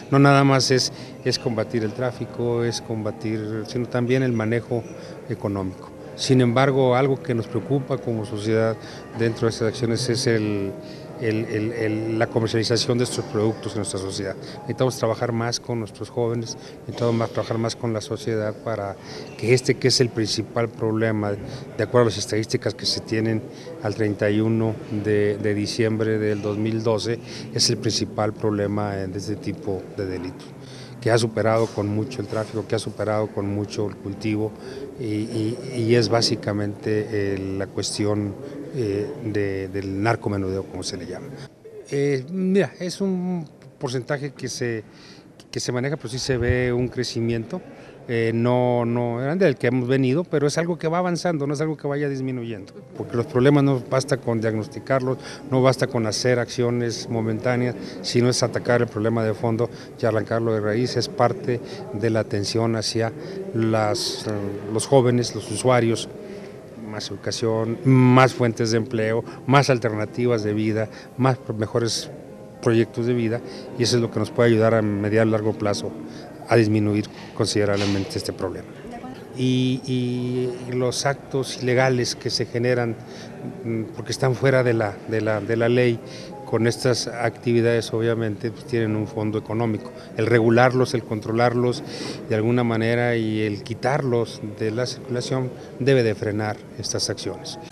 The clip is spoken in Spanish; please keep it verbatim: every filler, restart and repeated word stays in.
No nada más es, es combatir el tráfico, es combatir, sino también el manejo económico. Sin embargo, algo que nos preocupa como sociedad dentro de estas acciones es el, el, el, el, la comercialización de estos productos en nuestra sociedad. Necesitamos trabajar más con nuestros jóvenes, necesitamos más, trabajar más con la sociedad para que este, que es el principal problema, de acuerdo a las estadísticas que se tienen al treinta y uno de, de diciembre del dos mil doce, es el principal problema de este tipo de delitos, que ha superado con mucho el tráfico, que ha superado con mucho el cultivo y, y, y es básicamente eh, la cuestión eh, de, del narcomenudeo, como se le llama. Eh, mira, es un porcentaje que se, que se maneja, pero sí se ve un crecimiento, eh, no, no grande del que hemos venido, pero es algo que va avanzando, no es algo que vaya disminuyendo, porque los problemas no basta con diagnosticarlos, no basta con hacer acciones momentáneas, sino es atacar el problema de fondo y arrancarlo de raíz, es parte de la atención hacia las, los jóvenes, los usuarios, más educación, más fuentes de empleo, más alternativas de vida, más mejores proyectos de vida, y eso es lo que nos puede ayudar a mediano y largo plazo a disminuir considerablemente este problema. Y, y los actos ilegales que se generan porque están fuera de la, de la, de la ley, con estas actividades obviamente pues, tienen un fondo económico. El regularlos, el controlarlos de alguna manera y el quitarlos de la circulación debe de frenar estas acciones.